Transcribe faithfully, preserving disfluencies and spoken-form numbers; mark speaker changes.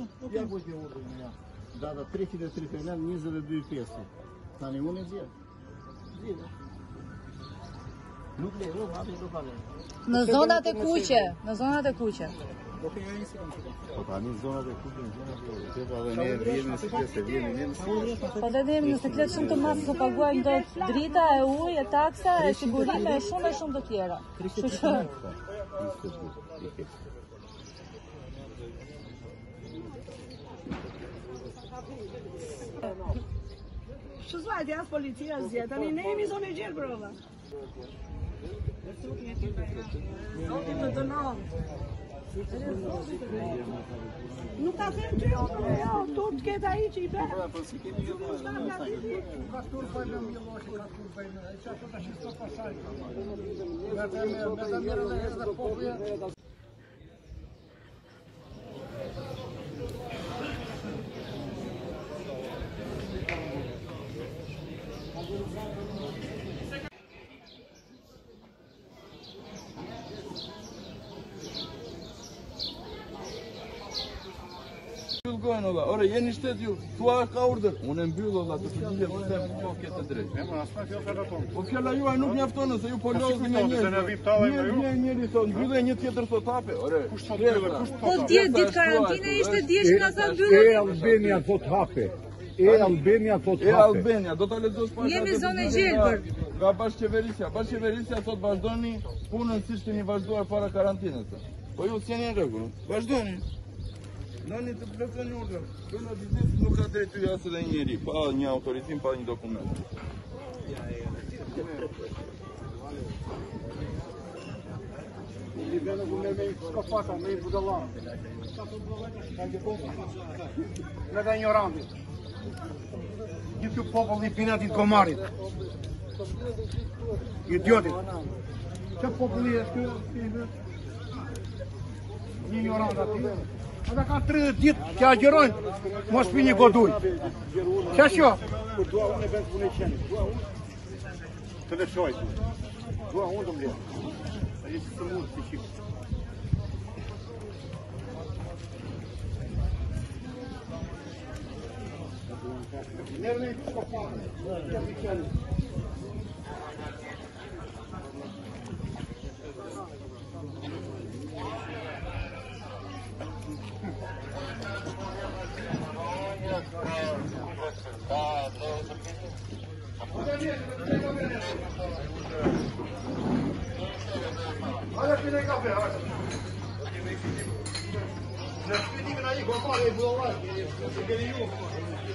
Speaker 1: Ia voi de ordine mea. Da, dar trece de trei njëzet dhe dy pesë. Tani unë e zjedh. Zjedh. Nuk le, rrë, hapi lokale.
Speaker 2: Në zonat e kuqe, në zonat e kuqe.
Speaker 1: Po ke një si kam që kam. Po tani zonat e kuqe, në zonat e kuqe. Teta dhe ne vjemi në siklet, se vjemi në siklet.
Speaker 2: Po dhe ne në siklet shumë të masë të paguajmë do drita, e uj, e taksa, e sigurime, e shumë e shumë të tjera. Kështu që...
Speaker 3: Që zvajt jasë policia zjetë, tani ne jemi zonë e gjerë brova. Zotin të dënon. Nuk ka them që jo, jo, tu të ketë aji që i bërë.
Speaker 4: Ka tur bëjnë në mjëlloshi, ka tur bëjnë, e që ato të shqisë të pasaj. Me të mirë dhe edhe popëje.
Speaker 5: Gojnë olla, ore jeni shtet ju, thua ka urdhër, unë e mbyll olla të përgjigjet të them po këtë drejt.
Speaker 4: E më asma fjallë të raton.
Speaker 5: Po fjalla juaj nuk mjaftonë se ju po lodhni me njerëz. Njëri njëri njëri thon, mbyllë një tjetër thot hape, ore.
Speaker 4: Kush thot mbyllë, kush
Speaker 2: Po dje ditë karantine ishte dje që ka sa mbyllë.
Speaker 4: E Albania thot hape. E Albania thot hape.
Speaker 5: E Albania, do ta lexosh pak.
Speaker 2: Jemi zonë e gjelbër.
Speaker 5: Nga bashkëqeverisja, bashkëqeverisja thot vazhdoni punën siç keni vazhduar para karantinës. Po ju s'jeni në rregull, vazhdoni. Nani të plotësoni urdhër. Këna biznes nuk ka drejt ty as edhe njëri, pa një autorizim, pa një dokument.
Speaker 4: I vene ku me me i skafata, me i budalan. Me dhe ignorantit. Gjithë kjo popull i pinatit komarit. Idiotit. Që populli e shkjo? Një ignorant ati. Ata ka tridhjetë ditë që agjerojnë, mos pi një goduj. Qa shjo? Kur dua unë e bënd punë e qenit, dua unë të veçoj. Dua unë të mbledh. A jeshtë të mundë të shqipë. Nërë me i të shkofarë, të të qenit. Hajde pine kafe, hajde. Ne shpitimin a i, ko pare i budovar, se keni ju.